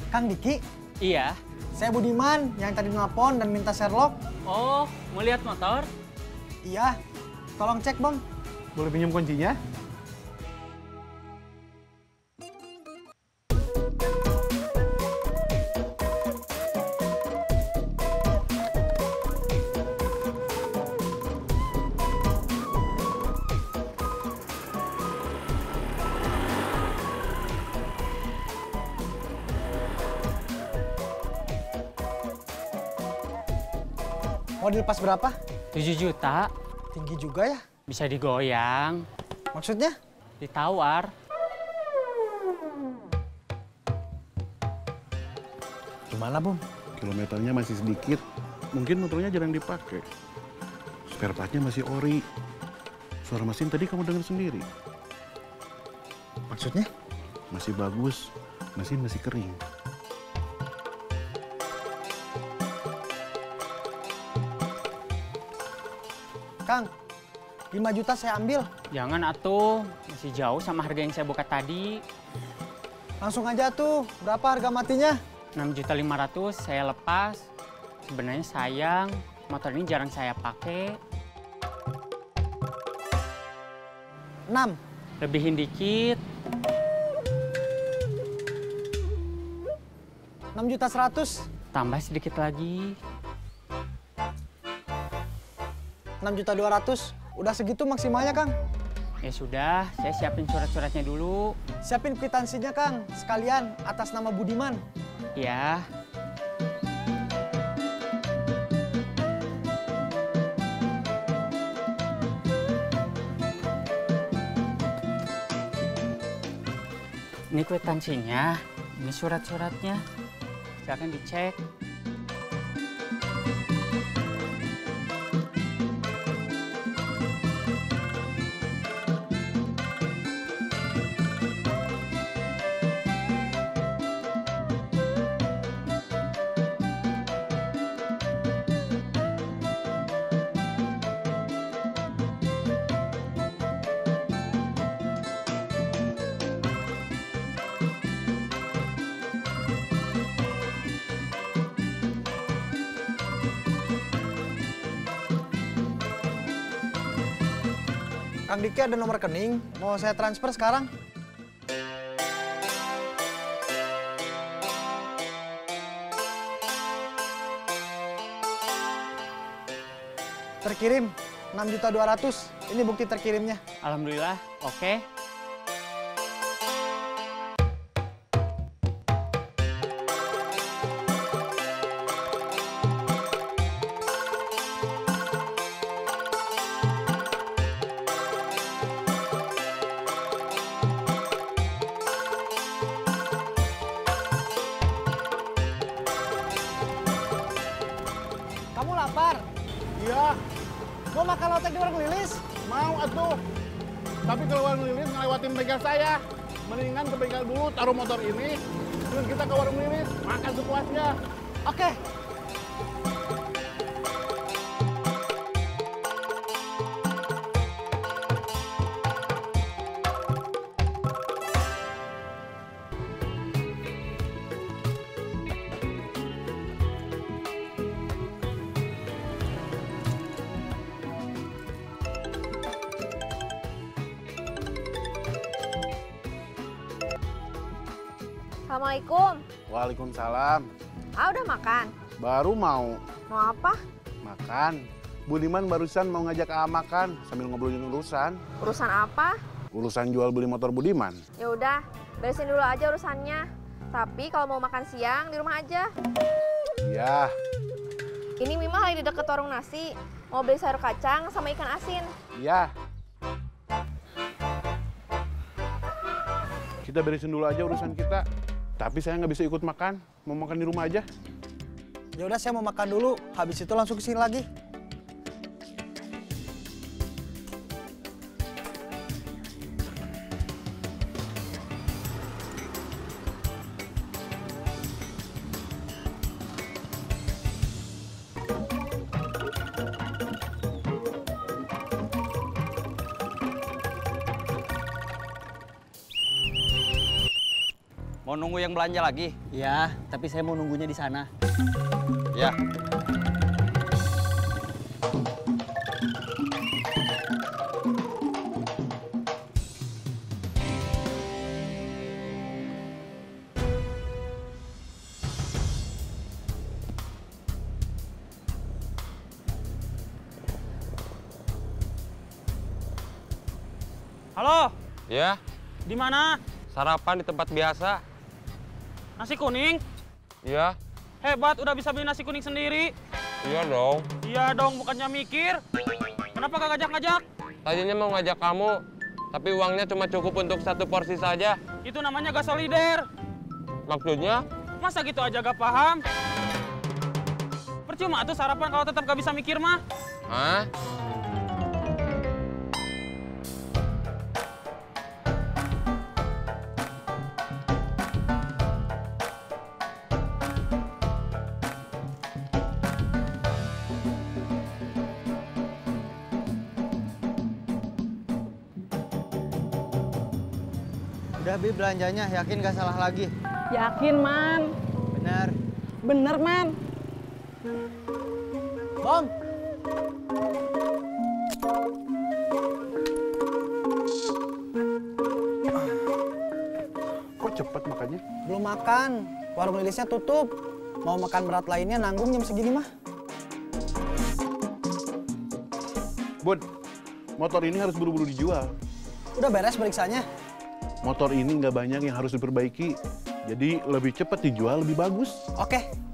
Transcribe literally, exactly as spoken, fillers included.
Kang Diki? Iya. Saya Budiman yang tadi nelpon dan minta Sherlock. Oh, mau lihat motor? Iya. Tolong cek, Bang. Boleh pinjam kuncinya? Mau dilepas berapa? tujuh juta. Tinggi juga ya. Bisa digoyang. Maksudnya? Ditawar. Gimana, Bung? Kilometernya masih sedikit. Mungkin motornya jarang dipakai. Spare partnya masih ori. Suara mesin tadi kamu dengar sendiri. Maksudnya? Masih bagus. Mesin masih kering. Kang, lima juta saya ambil. Jangan atuh, masih jauh sama harga yang saya buka tadi. Langsung aja tuh, berapa harga matinya? enam juta lima ratus saya lepas. Sebenarnya sayang, motor ini jarang saya pakai. enam. Lebihin dikit. enam juta seratus. Tambah sedikit lagi. enam juta dua ratus. Udah segitu maksimalnya, Kang. Ya sudah, saya siapin surat-suratnya dulu. Siapin kwitansinya, Kang. Sekalian atas nama Budiman. Ya. Ini kwitansinya, ini surat-suratnya. Silakan dicek. Kang Diki ada nomor rekening, mau saya transfer sekarang. Terkirim enam juta dua ratus. Ini bukti terkirimnya. Alhamdulillah, oke. Kamu lapar? Iya, Mau makan lotek di warung lilis? mau atuh. Tapi kalau warung lilis ngelewatin bengkel saya. Mendingan ke bengkel dulu, taruh motor ini. Terus kita ke warung lilis, makan sepuasnya. Oke. Assalamualaikum. Waalaikumsalam. Ah, udah makan? Baru mau Mau apa? makan. Budiman barusan mau ngajak A A makan sambil ngobrolin urusan. Urusan apa? Urusan jual beli motor Budiman. Ya udah, beresin dulu aja urusannya. Tapi kalau mau makan siang di rumah aja. Iya. Ini Mima lagi di deket warung nasi. Mau beli sayur kacang sama ikan asin. Iya. Kita beresin dulu aja urusan kita. Tapi saya nggak bisa ikut makan. Mau makan di rumah aja. Ya udah saya mau makan dulu, habis itu langsung ke sini lagi. Mau nunggu yang belanja lagi? Ya, tapi saya mau nunggunya di sana. Ya. Halo, Ya, di mana? sarapan di tempat biasa. Nasi kuning? Iya, Hebat, udah bisa beli nasi kuning sendiri. iya dong. Iya dong, bukannya mikir. Kenapa gak ngajak-ngajak? Tadinya mau ngajak kamu, tapi uangnya cuma cukup untuk satu porsi saja. Itu namanya gak solider. Maksudnya? Masa gitu aja gak paham? Percuma tuh sarapan kalau tetap gak bisa mikir mah. Hah? Udah Bi belanjanya, yakin gak salah lagi? Yakin, Man. Bener. Bener, Man. Bom! Kok cepet makannya? Belum makan. Warung Lilisnya tutup. Mau makan berat lainnya nanggung jam segini mah. Bud, motor ini harus buru-buru dijual. Udah beres periksanya? Motor ini nggak banyak yang harus diperbaiki. Jadi lebih cepat dijual lebih bagus. Oke,